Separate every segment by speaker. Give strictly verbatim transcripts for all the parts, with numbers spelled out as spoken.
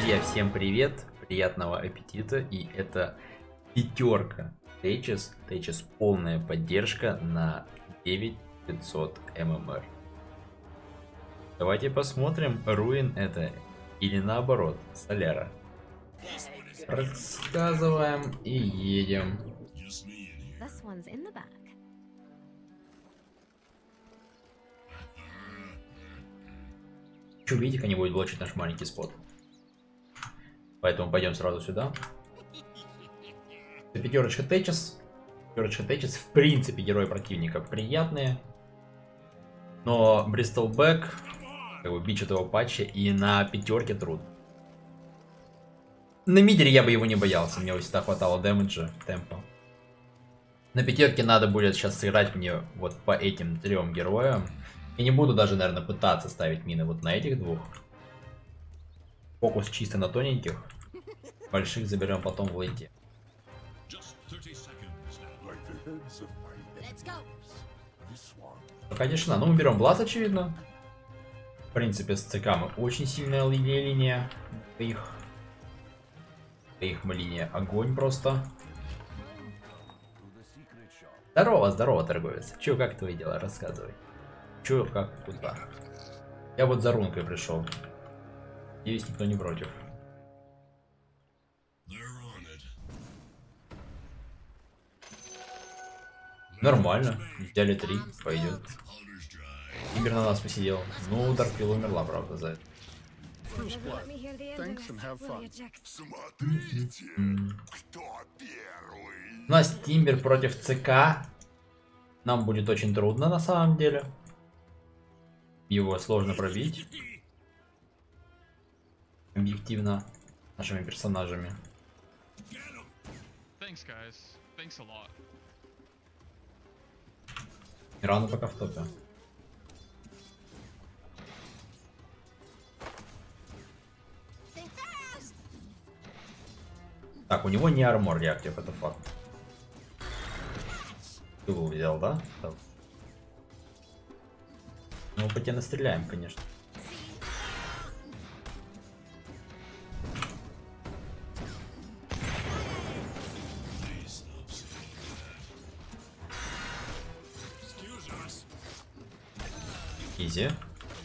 Speaker 1: Друзья, всем привет, приятного аппетита, и это пятерка Тейчес, Тейчес полная поддержка на девять тысяч пятьсот ММР. Давайте посмотрим, Руин это или наоборот, Соляра. Рассказываем и едем. Хочу видеть, как они будут блочить наш маленький спот. Поэтому пойдем сразу сюда. Пятерочка Тейчес. Пятерочка Тейчес. В принципе, герои противника приятные. Но Бристолбэк, как бы бич этого патча, и на пятерке труд. На мидере я бы его не боялся. Мне всегда хватало дэмэджа, темпа. На пятерке надо будет сейчас сыграть мне вот по этим трем героям. Я не буду даже, наверное, пытаться ставить мины вот на этих двух. Фокус чисто на тоненьких. Больших заберем потом в лейте. Пока тишина. Ну, мы берем Блаз, очевидно. В принципе, с ЦК мы очень сильная линия. линия. Их. Их мы линия огонь просто. Здорово, здорово, торговец. Че, как твои дела? Рассказывай. Че, как, куда? Я вот за рункой пришел. Надеюсь, никто не против. Нормально. Взяли три, пойдет. Имер на нас посидел. Ну, Дарквилл умерла, правда, за это. У нас Тимбер против ЦК. Нам будет очень трудно на самом деле. Его сложно пробить. Объективно нашими персонажами. Рано пока в топе. Так, у него не армор реактив, это факт. Ты его взял, да? Да. Ну, по тебе настреляем, конечно. Изи.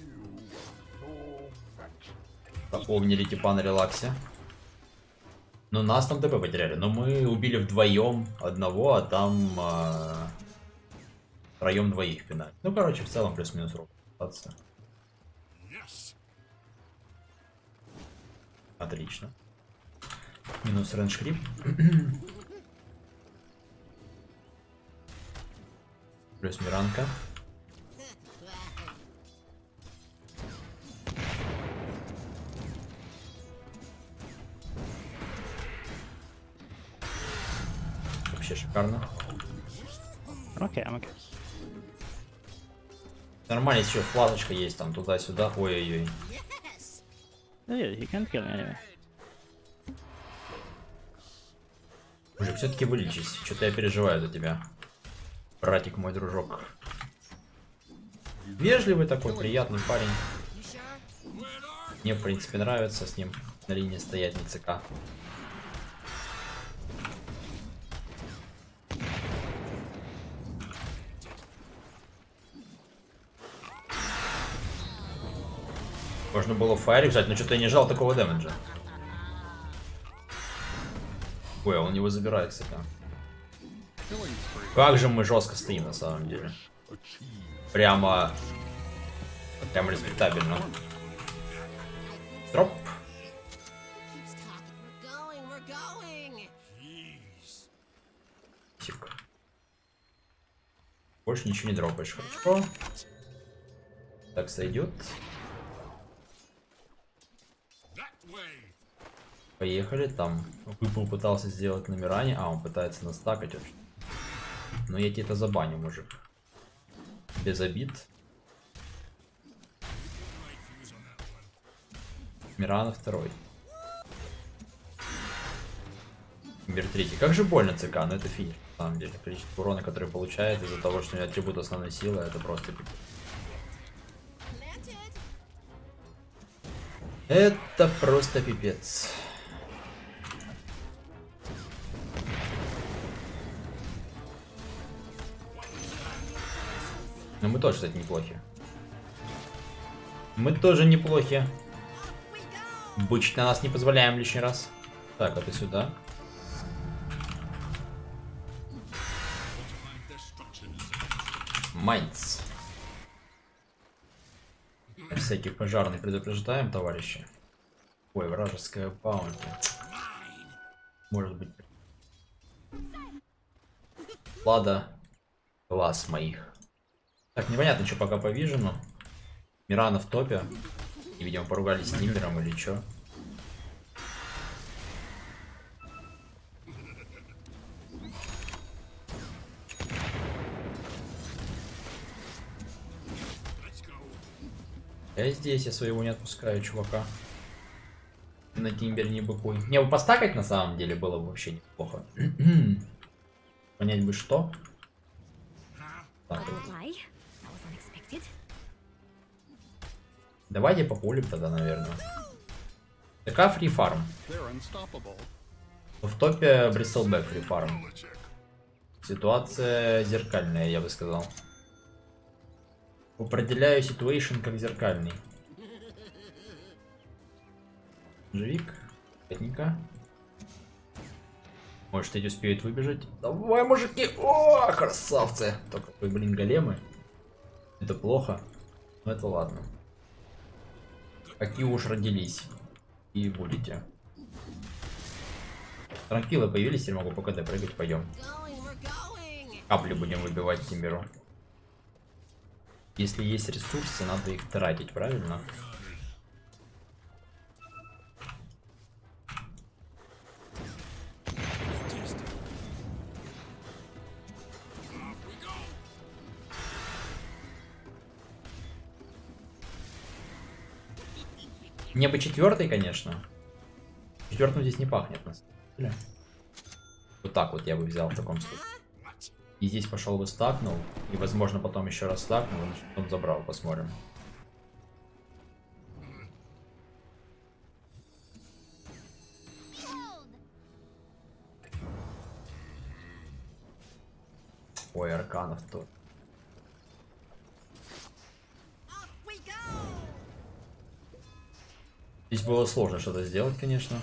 Speaker 1: Пополнили типа на релаксе. Но нас там ТП потеряли. Но мы убили вдвоем одного, а там э, втроем двоих пинать. Ну, короче, в целом плюс-минус ровно. Отлично. Минус рейндж крип. Плюс Миранка. Вообще шикарно.
Speaker 2: Окей, okay, окей. Okay.
Speaker 1: Нормально, еще флажечка есть там туда-сюда. Ой-ой-ой.
Speaker 2: Yeah, he can't kill me anyway.
Speaker 1: Мужик, все-таки вылечись. Что-то я переживаю за тебя. Братик мой, дружок. Вежливый такой, приятный парень. Мне, в принципе, нравится с ним на линии стоять на ЦК. Можно было фаерик взять, но что-то я не жал такого дэмэджа. Ой, он его забирает, кстати. Как же мы жестко стоим на самом деле. Прямо... Прямо респектабельно. Дроп. Тик. Больше ничего не дропаешь, хорошо. Так сойдет. Поехали, там Выпал пытался сделать номеране, а он пытается настакать вообще. Но я тебе это забаню, мужик. Без обид. Мирана второй. Мир третий. Как же больно ЦК, но это финиш, на самом деле. Количество урона, который получает из-за того, что у него атрибут основной силы, это просто... Это просто пипец. Но мы тоже, кстати, неплохи. Мы тоже неплохи. Бычить на нас не позволяем лишний раз. Так, это сюда. Майнц. Всяких пожарных предупреждаем, товарищи. Ой, вражеская баунти. Может быть. Лада. Глаз моих. Так, непонятно, что пока по вижену. Мирана в топе. И, видимо, поругались с Нимбером или что. Я здесь, я своего не отпускаю, чувака. На Тимбере не быкуй. Не, бы постакать на самом деле было бы вообще неплохо. Понять бы что. Так, вот. Давайте популим тогда, наверное. ТК фри фарм. В топе Бристлбэк фри фарм. Ситуация зеркальная, я бы сказал. Определяю ситуацию как зеркальный. Живик, пятника. Может, эти успеют выбежать? Давай, мужики! О, красавцы! Только, ой, блин, големы. Это плохо. Но это ладно. Какие уж родились. И будете. Транквилы появились, я могу по КД прыгать, пойдем. Капли будем выбивать Тимберу. Если есть ресурсы, надо их тратить, правильно? Мне бы четвертый, конечно. Четвертым здесь не пахнет, на самом деле. Вот так вот я бы взял в таком случае. И здесь пошел бы стакнул. И, возможно, потом еще раз стакнул. И он забрал, посмотрим. Ой, арканов тут. Здесь было сложно что-то сделать, конечно.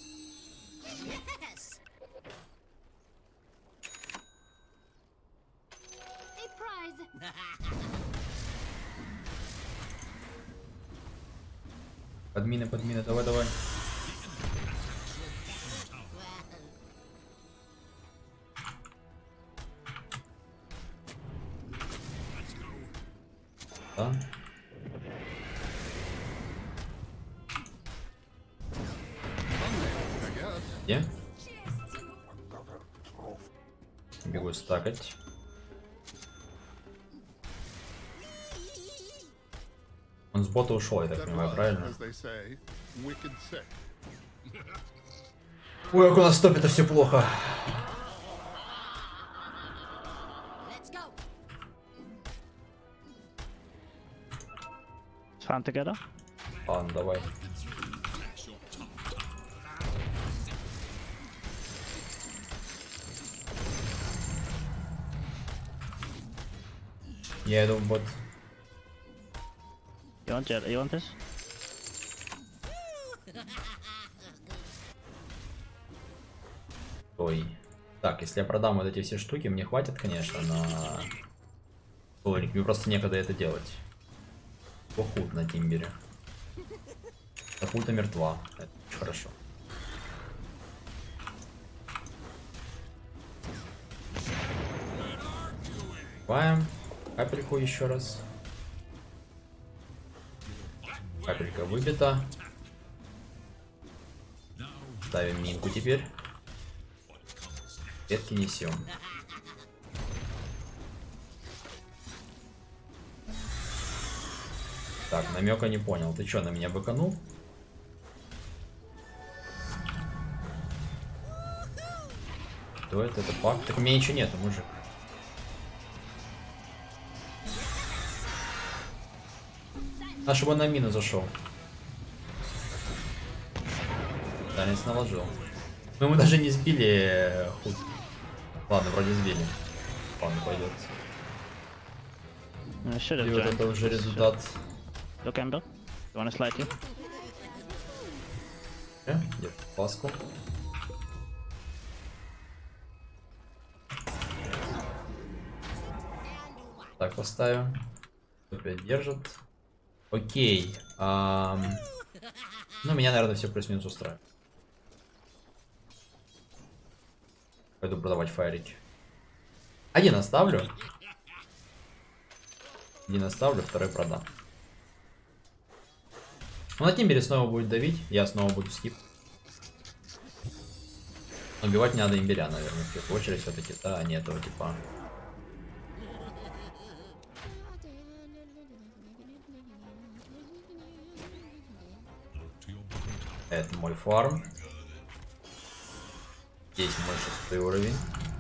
Speaker 1: Подмины, подмины, давай, давай. Да. Где? Бегу стакать. Он с бота ушел, я так понимаю, правильно? Ой, как у нас в топе это все плохо.
Speaker 2: Fun together.
Speaker 1: Ладно, давай. Я иду в бот.
Speaker 2: You want it? You want this?
Speaker 1: Ой. Так, если я продам вот эти все штуки, мне хватит, конечно, но... Ой, мне просто некогда это делать. Похуд на Тимбере. Похута мертва. Это очень хорошо. Копаем. Капельку еще раз. Капелька выбита. Ставим минку теперь. Ветки несем. Так, намека не понял. Ты что, на меня быканул? Кто это? Это пак? Так у меня ничего нету, мужик. А чтобы он на мину зашел. Танец наложил. Но мы даже не сбили худ. Ладно, вроде сбили. Ладно, пойдет. И вот это уже результат.
Speaker 2: Look, Ember. You wanna slide you?
Speaker 1: Где паску. Так, поставим. Опять держит. Окей. Ам... Ну, меня, наверное, все плюс-минус устраивает. Пойду продавать фаерики. Один оставлю. Один оставлю, второй продам. Ну, на Тимбере снова будет давить. Я снова буду скип. Убивать не надо имбиря, наверное, в первую очередь все-таки. Да, а не этого типа. Это мой фарм. Здесь мой шестой уровень.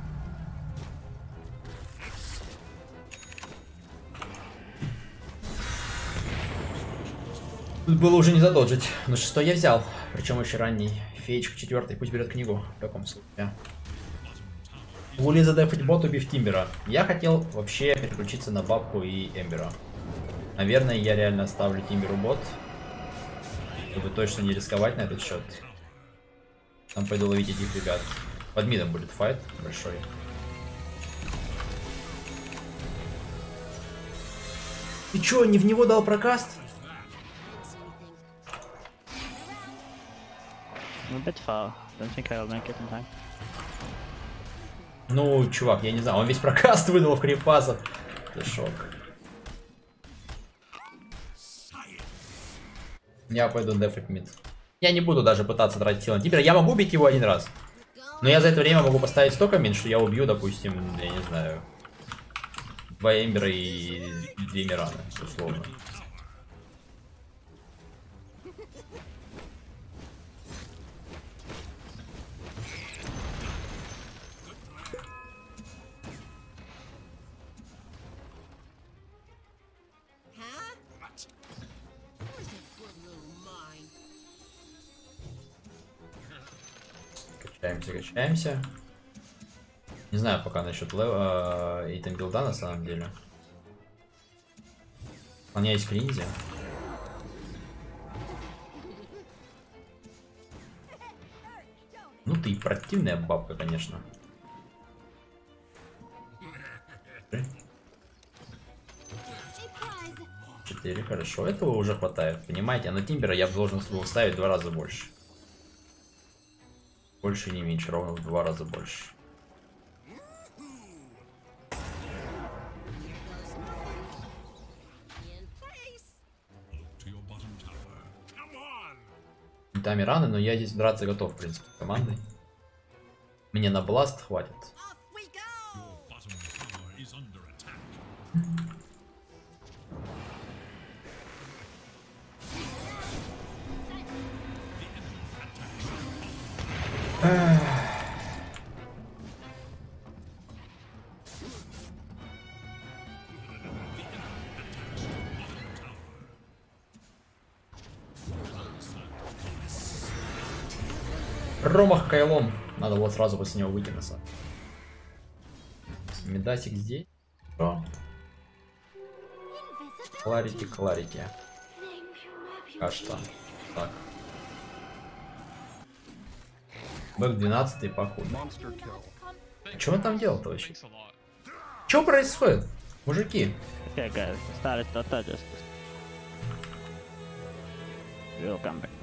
Speaker 1: Тут было уже не задоджить. Но шестой я взял. Причем очень ранний. Феечка четвертый. Пусть берет книгу. В таком случае. Лули задефать бот, убив Тимбера. Я хотел вообще переключиться на бабку и Эмбера. Наверное, я реально оставлю Тимберу бот. Чтобы точно не рисковать на этот счет. Там пойду ловить этих ребят. Под мидом будет файт большой. Ты чё, не в него дал прокаст?
Speaker 2: I'm a bit far. Don't think I'll make it in time.
Speaker 1: Ну, чувак, я не знаю, он весь прокаст выдал в крипасов. Это шок. Я пойду дефать мид. Я не буду даже пытаться тратить силы на Тимбера. Я могу убить его один раз. Но я за это время могу поставить столько мин, что я убью, допустим, я не знаю, два Эмбера и две Мираны, условно. Качаемся, качаемся. Не знаю пока насчет лева и там билда на самом деле. У меня есть клинзи. Ну ты противная бабка, конечно. Четыре, хорошо, этого уже хватает. Понимаете, а на Тимбера я должен был ставить в два раза больше. Больше не меньше, ровно в два раза больше. Там и раны, но я здесь драться готов, в принципе, командой. Мне на бласт хватит. Промах Кайлом. Надо было сразу после него выкинуться. Медасик здесь. Что? Кларити, кларити. А что? Так. Бэк двенадцатый, походу. Что он там делал-то вообще? Что происходит? Мужики.
Speaker 2: Okay, guys, start it, start just. We'll come back.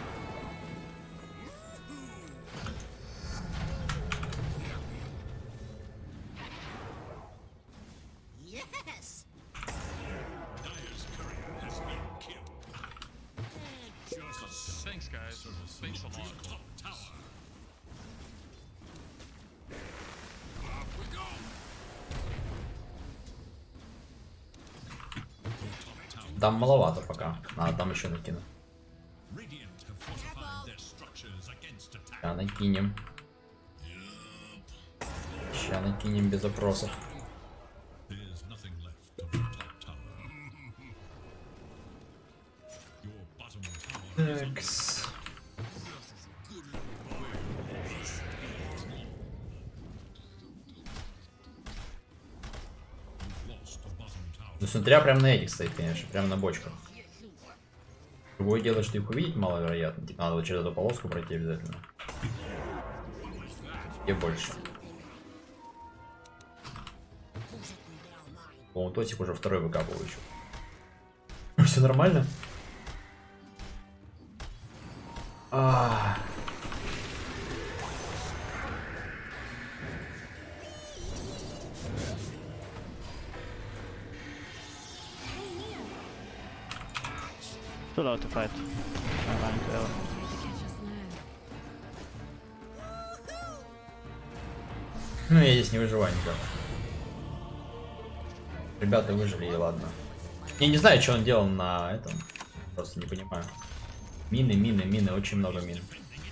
Speaker 1: Там маловато пока. Надо там еще накинуть. Сейчас накинем. Сейчас накинем без опросов. Такс. Ну, смотря прям на этих стоит, конечно, прям на бочках. Другое дело, что их увидеть маловероятно. Типа надо через эту полоску пройти обязательно. Где больше? По-моему, Тосик уже второй выкапывал еще. Все нормально? А.
Speaker 2: Too low to fight. I'm going to L.
Speaker 1: Ну, я здесь не выживаю никак. Ребята выжили, и ладно. Я не знаю, что он делал на этом. Просто не понимаю. Мины, мины, мины, очень много мин.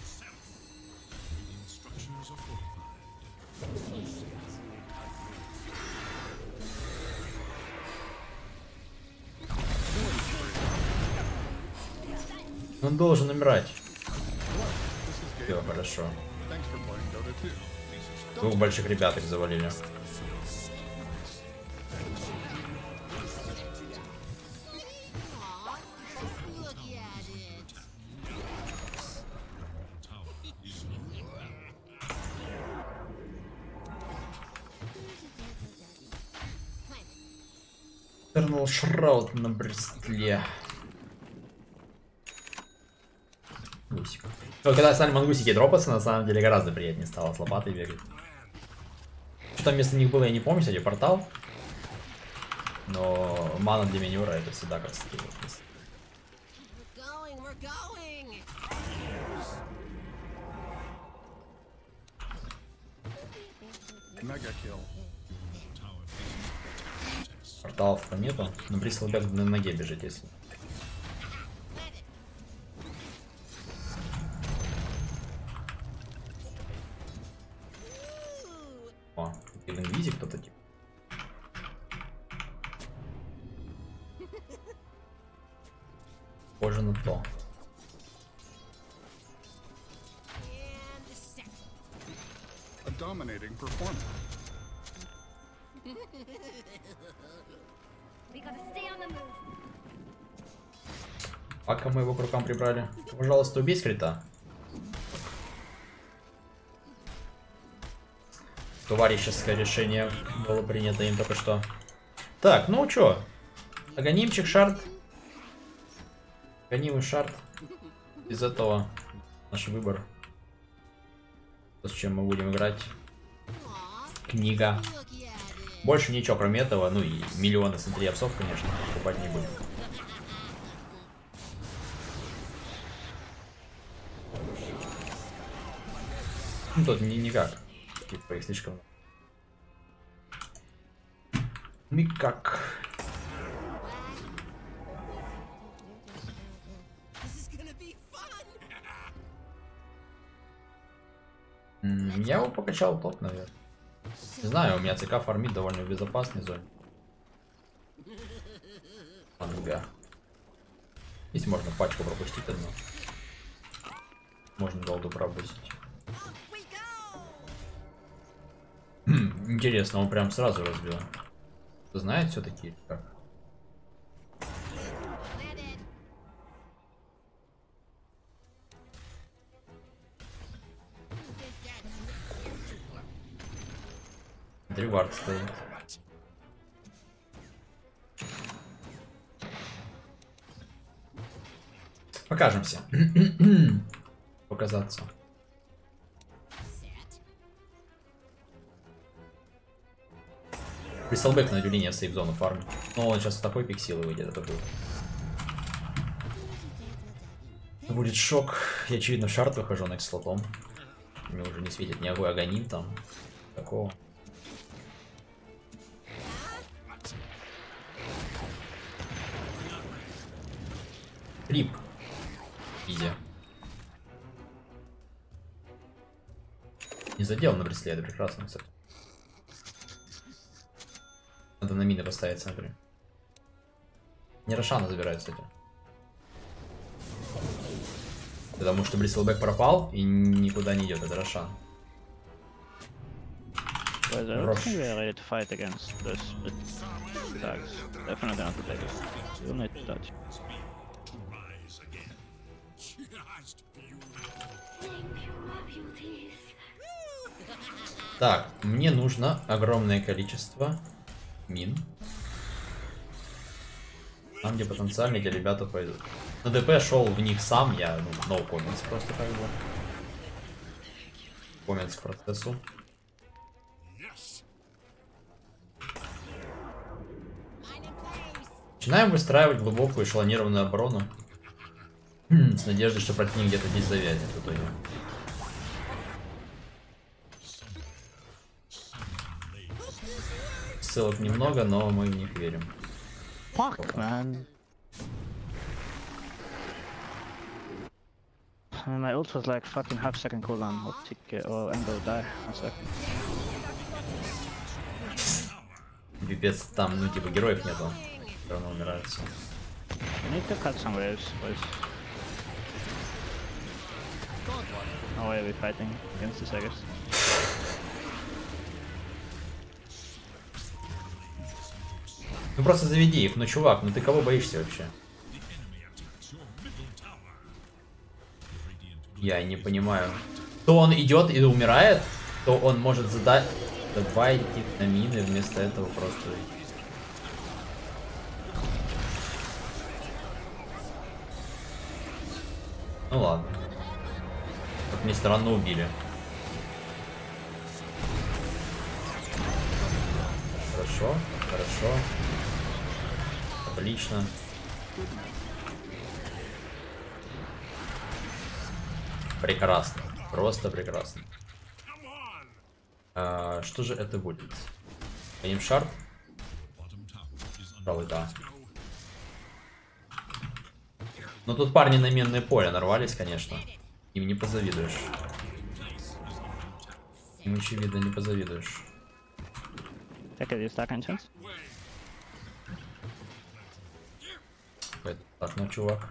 Speaker 1: Он должен умирать. Все, хорошо. Двух больших ребяток завалили. Вернул Шраут на Брестле. Гусик. Но когда стали мангусики дропаться, на самом деле гораздо приятнее стало с лопатой бегать. Что там вместо них было, я не помню, кстати, портал. Но мана для минера это всегда как стиль. Порталов-то нету, но Брислбек на ноге бежит, если. О, или инвизи кто-то типа. Похоже на то. Пока мы его к рукам прибрали. Пожалуйста, убей скрита. Товарищеское решение было принято им только что. Так, ну чё? Аганимчик, шард. Аганимый шард. Из этого наш выбор. С чем мы будем играть. Книга. Больше ничего, кроме этого. Ну и миллионы смотри псов, конечно, покупать не будем. Ну тут ни никак. Типа их слишком. Никак. Я его покачал топ, наверное. Не знаю, у меня ЦК фармит довольно в безопасной зоне. Ага. Здесь можно пачку пропустить одну. Можно голду пропустить. Интересно, он прям сразу разбил. Кто знает все-таки как? Ревард стоит. Покажемся. Показаться. Брислбек на линии сейф зону фарм. Но он сейчас в такой пик силы выйдет, это будет. Будет шок. Я очевидно в шарт выхожу на слотом. Мне уже не светит никакой аганим там. Такого. Рип. Изи. Не задел на бресле, это прекрасно, кстати. Надо на мины поставить, смотри. Не Рошана забирает, кстати. Потому что Брислбек пропал и никуда не идет, это Рошан.
Speaker 2: But I don't
Speaker 1: Rush.
Speaker 2: think we are ready to fight against those split tags. Definitely not to take it. You'll need to touch.
Speaker 1: Так, мне нужно огромное количество мин. Там, где потенциально эти ребята пойдут. На ДП шел в них сам, я, ну, no comments просто как бы. Comments к процессу. Начинаем выстраивать глубокую эшелонированную оборону. С надеждой, что противник где-то здесь завязнет в итоге. Ссылок немного, но мы в них верим.
Speaker 2: Fuck, man. And my ult was like fucking half second cooldown. Or tick uh, or Endo die. One second.
Speaker 1: Пипец, там, ну, типа, героев нету. Все равно умирают все.
Speaker 2: You need to cut some waves, boys. No way are we fighting against this, I guess.
Speaker 1: Ну просто заведи их, ну чувак, ну ты кого боишься вообще? Я не понимаю. То он идет и умирает, то он может задать, добавить их на мины, вместо этого просто... Ну ладно. Как мне странно убили. Хорошо, хорошо. Отлично. Прекрасно. Просто прекрасно. А, что же это будет? Аним шарп? Пожалуй, да. Но тут парни на минное поле нарвались, конечно. Им не позавидуешь. Им, очевидно, не позавидуешь.
Speaker 2: Take it, you stack enchants?
Speaker 1: Так, ну, чувак.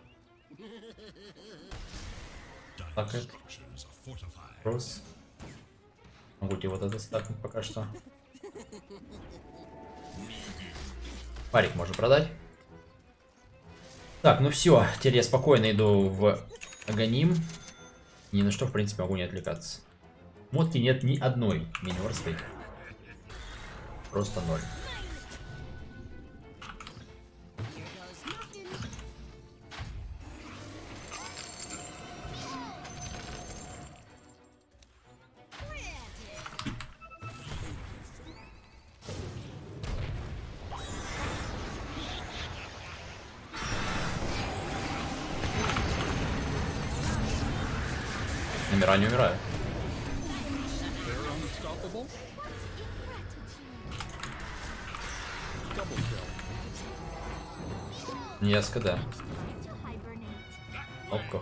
Speaker 1: Так, это. Кросс. Могу тебе вот это стакнуть пока что. Парик можно продать. Так, ну все. Теперь я спокойно иду в Аганим. Ни на что, в принципе, могу не отвлекаться. Мотки нет ни одной миниорской. Просто ноль. Номера не умирают. Не СКД. Опко.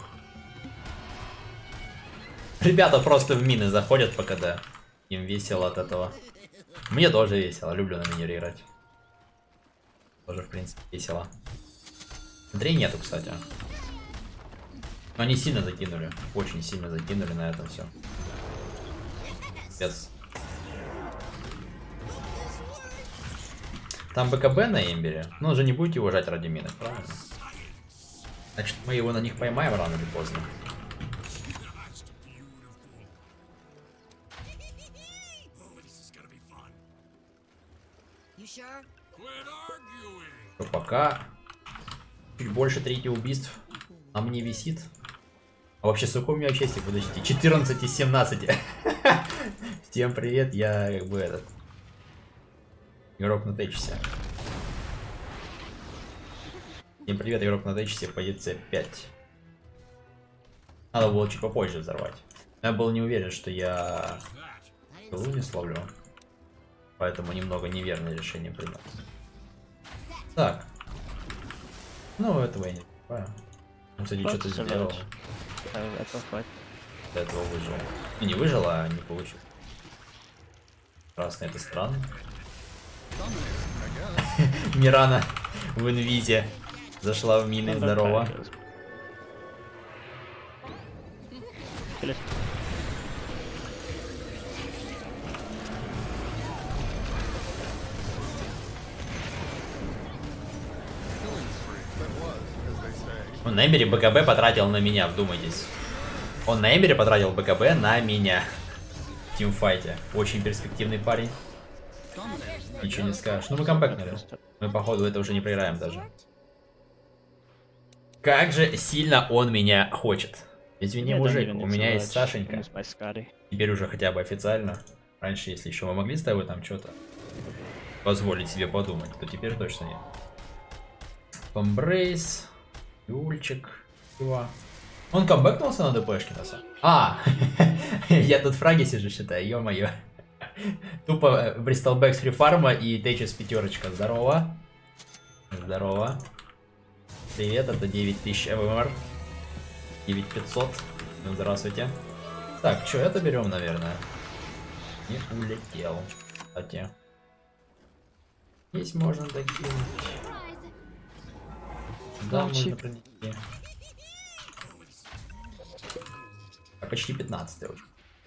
Speaker 1: Ребята просто в мины заходят по КД. Им весело от этого. Мне тоже весело. Люблю на минере играть. Тоже, в принципе, весело. Андрей нету, кстати. Но они сильно закинули. Очень сильно закинули на этом все. Пец. Там БКБ на Эмбере. Но он же не будете уважать ради минок, правильно? Значит, мы его на них поймаем рано или поздно. То пока чуть больше трети убийств на мне висит. А вообще, сколько у меня честик, подождите, четырнадцать из семнадцати. Всем привет, я как бы этот игрок на Течисе. Всем привет, игрок на Течисе, позиция пять. Надо было чуть попозже взорвать. Я был не уверен, что я лу не словлю. Поэтому немного неверное решение принял. Так. Ну, этого я не понимаю. Он, кстати, что-то сделал. До этого выжил. Ну, не выжил, а не получил. Красный, это странно. Мирана в инвизе зашла в мины, здорово. Он на Эмбере БКБ потратил на меня, вдумайтесь. Он на Эмбере потратил БКБ на меня. В тимфайте. Очень перспективный парень. Ничего не скажешь. Ну мы камбэкнули. Мы походу это уже не проиграем даже. Как же сильно он меня хочет. Извини, мужик, у меня есть Сашенька. Теперь уже хотя бы официально. Раньше, если еще мы могли с тобой там что-то позволить себе подумать, то теперь точно нет. Помбрейс. Юльчик. Он камбэкнулся на ДПшке, на самом деле. А, я тут фраги сижу, считаю, ё-моё. Тупо Бристолбэк с фрифарма и Тэчес пятерочка. Здорово. Здорово. Привет, это девять тысяч ЭВМР. девять пятьсот. Ну, здравствуйте. Так, что это берем, наверное. И улетел. Кстати. Здесь можно докинуть. Да, можно пронести. А почти пятнадцать уже.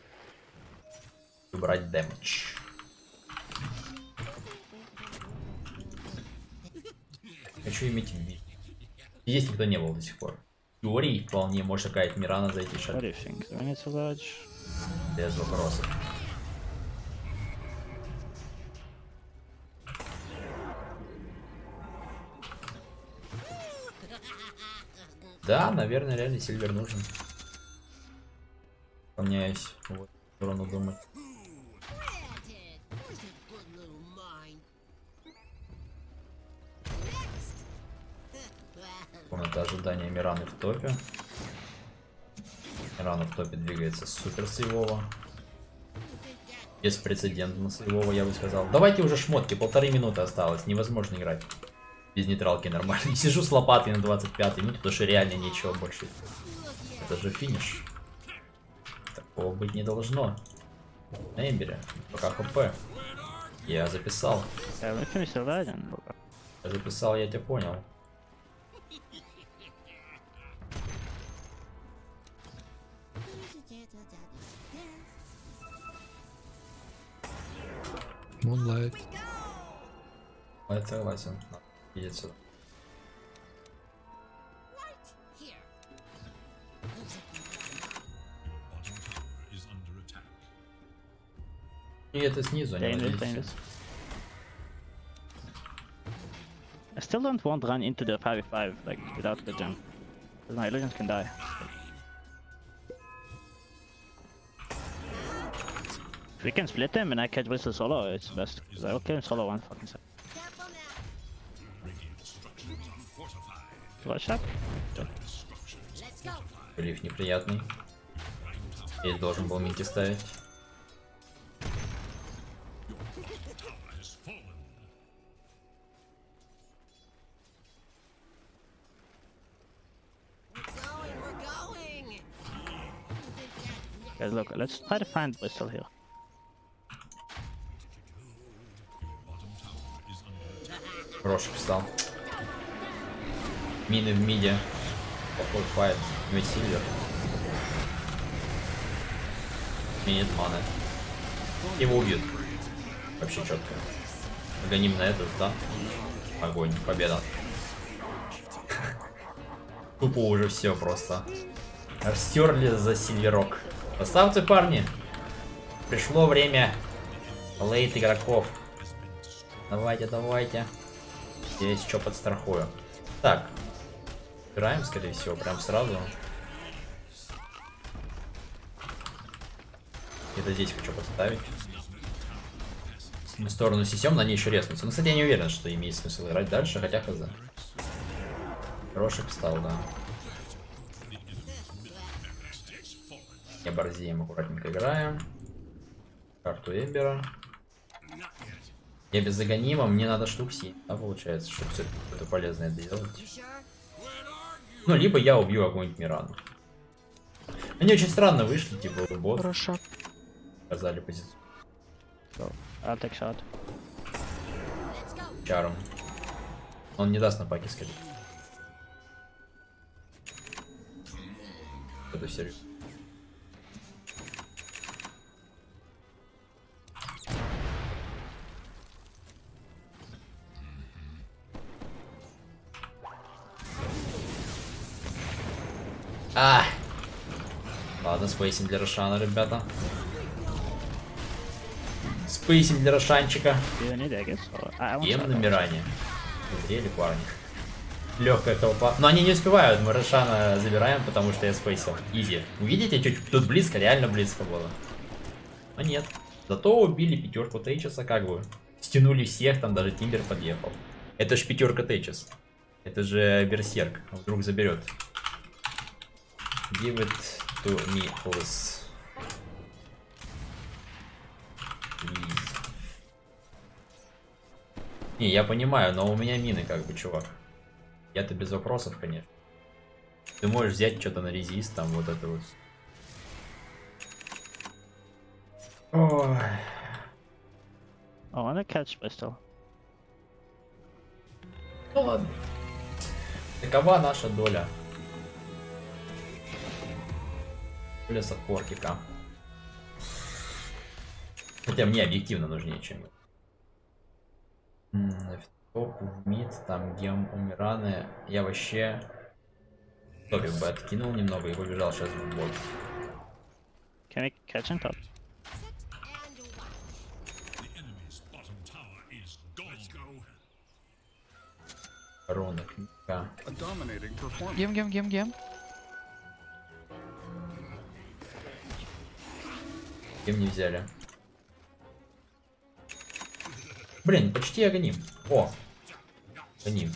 Speaker 1: Убрать дэмэдж. Хочу иметь в виду. Здесь никто не был до сих пор. Теории вполне может какая-то Мирана зайти шаг. Без вопросов. Да, наверное, реально Сильвер нужен. Помняюсь. Вот, сторону думать. Комната ожидания Мираны в топе. Мирана в топе двигается супер сейвово. Беспрецедентно сейвово, я бы сказал. Давайте уже шмотки, полторы минуты осталось. Невозможно играть без нейтралки нормально. Сижу с лопатой на двадцать пятой минуте, потому что реально ничего больше. Это же финиш. Такого быть не должно. На Эмбере. Пока ХП. Я записал. Я записал, я тебя понял.
Speaker 3: Moonlight.
Speaker 1: Я согласен. Идет сюда. И это снизу, не
Speaker 2: I still don't want to run into the five v five like without the jump. Because my illusions can die. If we can split them and I catch Whistle solo, it's best. Because I will kill him solo one fucking second. Watch up.
Speaker 1: Блиф неприятный. Я должен был минки ставить.
Speaker 2: Guys, look, let's try to find Whistle here.
Speaker 1: Рошик встал. Мины в миде. Плохой файт. Ведь Сильвер. Минит маны. Его убьют. Вообще четко. Гоним на этот, да? Огонь. Победа. Тупо уже все просто. Растерли за Сильверок. Поставьте, парни. Пришло время лейт игроков. Давайте, давайте. Здесь что подстрахую. Так. Играем, скорее всего, прям сразу. Где-то здесь хочу поставить. В сторону сисем, на ней еще резнуться. Ну, кстати, я не уверен, что имеет смысл играть дальше, хотя хз. Рошик встал, да. Не борзеем, аккуратненько играем. Карту Эмбера. Я без загонима, мне надо штук семь, да, получается, чтобы все это полезное сделать. Ну, либо я убью какую-нибудь Мирану. Они очень странно вышли, типа, бот.
Speaker 3: Хорошо.
Speaker 1: Показали позицию.
Speaker 2: I'll take shot.
Speaker 1: Чаром. Он не даст на паке, скорее. Это серьезно. А! Ладно, спейсим для Рошана, ребята. Спейсим для Рошанчика. Ем на Миране. Или парни. Легкая толпа. Но они не успевают, мы Рошана забираем, потому что я спейсил. Изи. Видите, чуть тут близко, реально близко было. Но нет. Зато убили пятерку Тейчеса, как бы. Стянули всех, там даже Тимбер подъехал. Это ж пятерка Тейчес. Это же Берсерк. Вдруг заберет. Give it to me, please. Please. Не, я понимаю, но у меня мины, как бы, чувак. Я-то без вопросов, конечно. Ты можешь взять что-то на резист, там вот это вот. Ой.
Speaker 2: I wanna catch pistol.
Speaker 1: Ну ладно. Такова наша доля. Доля саппортика. Хотя мне объективно нужнее, чем в топ, в мид, там гем у Мираны. Я вообще топик бы откинул немного и побежал сейчас в бот.
Speaker 2: Can we catch on top?
Speaker 1: Рона, книжка.
Speaker 3: Гем, гем, гем, гем.
Speaker 1: Гем не взяли. Блин, почти агоним. О, агоним.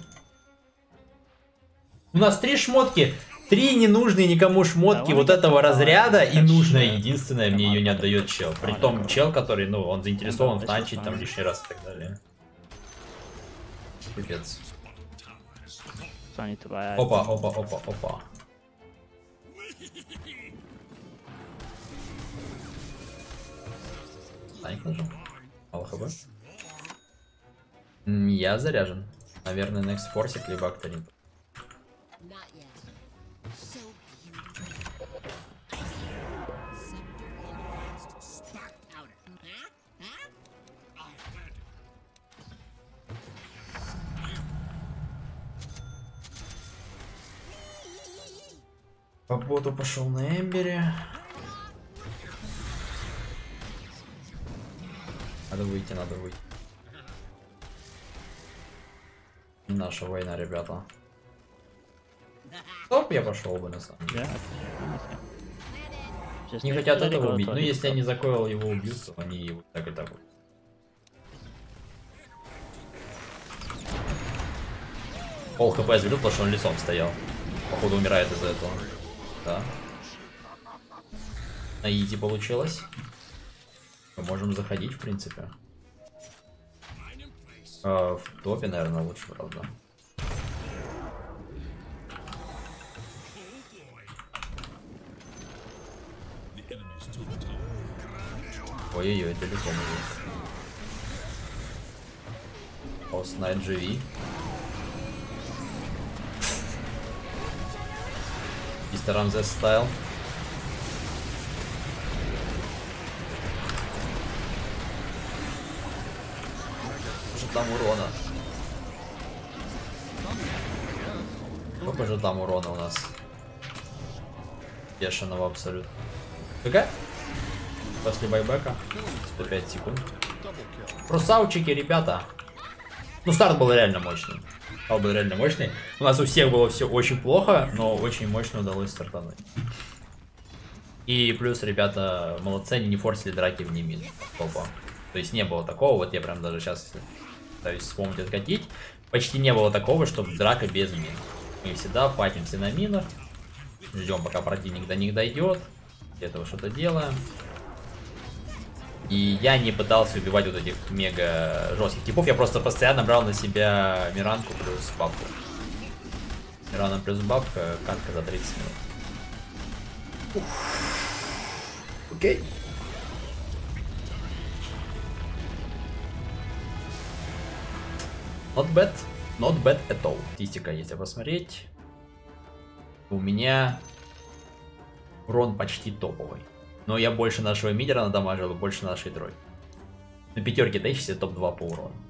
Speaker 1: У нас три шмотки. Три ненужные никому шмотки вот этого разряда. И нужная единственная, мне ее не отдает чел. Притом чел, который, ну, он заинтересован в танчить там лишний раз и так далее. Пипец. Опа, опа, опа, опа. Танк нажал. Мало хб. Я заряжен. Наверное, next форсик либо Актарин. По боту пошел на Эмбере. Надо выйти, надо выйти. Наша война, ребята. Топ я пошел бы на самом деле. Yeah. Не хотят этого убить. Ну если они за койл его убьют, то они его так и так. Пол хп сбил, потому что он лицом стоял. Походу умирает из-за этого. Да. На изи получилось. Мы можем заходить, в принципе. А, в топе, наверное, лучше, правда. Ой-ой-ой, далеко мы есть. House Knight джи ви. Мистер Рамзес стайл. Что там урона? Сколько же там урона у нас? Бешеного абсолютно. ГГ? После байбека. сто пять секунд. Красавчики, ребята. Ну, старт был реально мощный. Старт был реально мощный. У нас у всех было все очень плохо, но очень мощно удалось стартануть. И плюс, ребята, молодцы, они не форсили драки вне мин. Опа. То есть не было такого, вот я прям даже сейчас пытаюсь вспомнить, откатить. Почти не было такого, чтобы драка без мин. Мы всегда файтимся на минах. Ждем, пока противник до них дойдет. Где-то что-то делаем. И я не пытался убивать вот этих мега жестких типов. Я просто постоянно брал на себя Миранку плюс бабку. Мирана плюс бабка, катка за тридцать минут. Окей. Not bad. Not bad at all. Статистика, если посмотреть. У меня урон почти топовый. Но я больше нашего мидера надамажил, больше нашей тройки. На пятерке тысячи топ два по урону.